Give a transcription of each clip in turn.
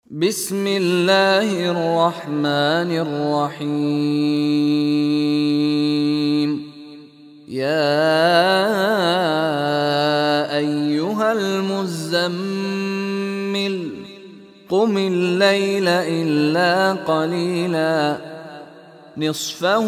بسم الله الرحمن الرحيم. يا أيها المزمل قم الليل إلا قليلا نصفه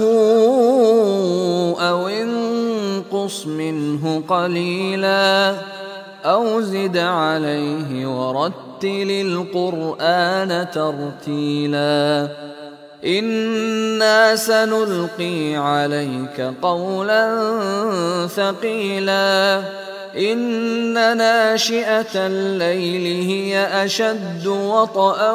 أو انقص منه قليلا أو زد عليه ورتل القرآن ترتيلا إنا سنلقي عليك قولا ثقيلا إن ناشئة الليل هي أشد وطئا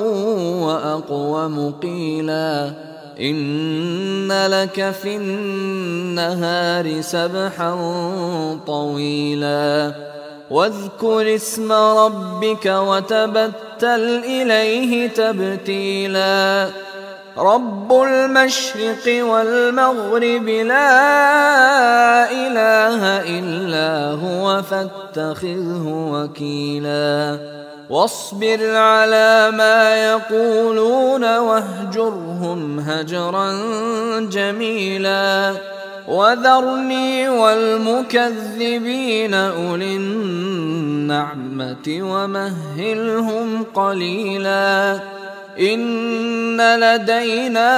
وأقوم قيلا إن لك في النهار سبحا طويلا واذكر اسم ربك وتبتل إليه تبتيلا رب المشرق والمغرب لا إله إلا هو فاتخذه وكيلا واصبر على ما يقولون واهجرهم هجرا جميلا وذرني والمكذبين أولي النعمة ومهلهم قليلا إن لدينا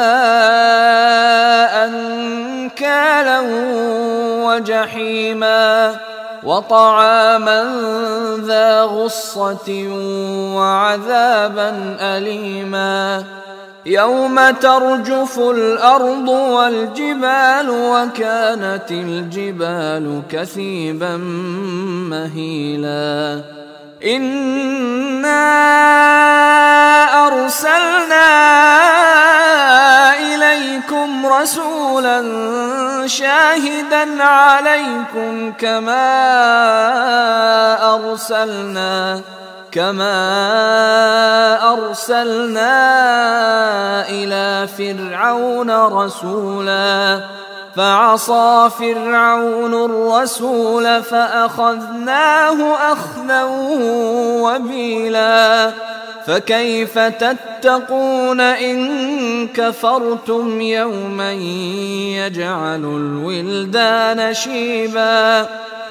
أنكالا وجحيما وطعاما ذا غصة وعذابا أليما يوم ترجف الأرض والجبال وكانت الجبال كثيبا مهيلا إنا أرسلنا إليكم رسولا شاهدا عليكم كما أرسلنا إلى فرعون رسولا فعصى فرعون الرسول فأخذناه أخذا وبيلا فكيف تتقون إن كفرتم يوما يجعل الولدان شيبا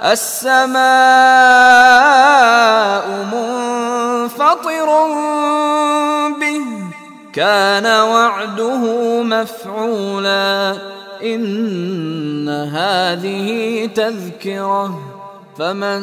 السماء منفطر به كان وعده مفعولا إن هذه تذكرة فمن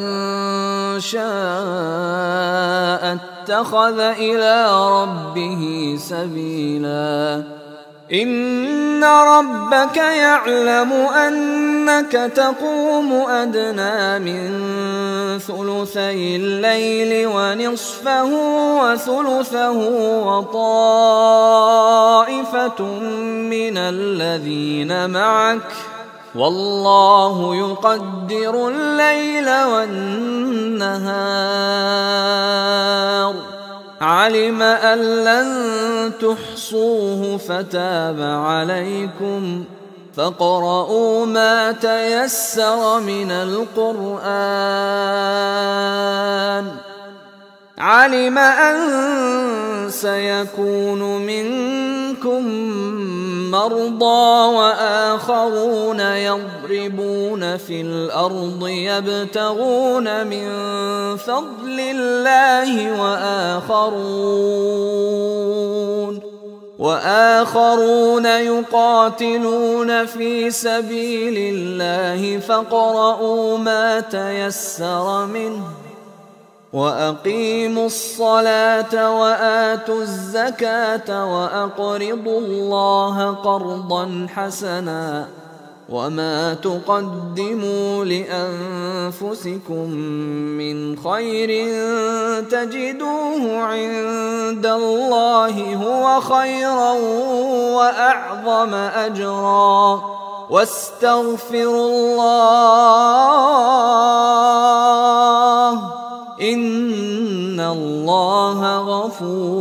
شاء اتخذ إلى ربه سبيلا إن ربك يعلم أنك تقوم أدنى من ثلثي الليل ونصفه وثلثه وطائفة من الذين معك والله يقدر الليل والنهار علم أن لن تحصوه فتاب عليكم فاقرؤوا ما تيسر من القرآن علم أن سيكون منكم مرضى وآخرون يضربون في الأرض يبتغون من فضل الله وآخرون يقاتلون في سبيل الله فاقرؤوا ما تيسر منه وأقيموا الصلاة وآتوا الزكاة وأقرضوا الله قرضا حسنا وما تقدموا لأنفسكم من خير تجدوه عند الله هو خيرا وأعظم أجرا واستغفروا الله إن الله غفور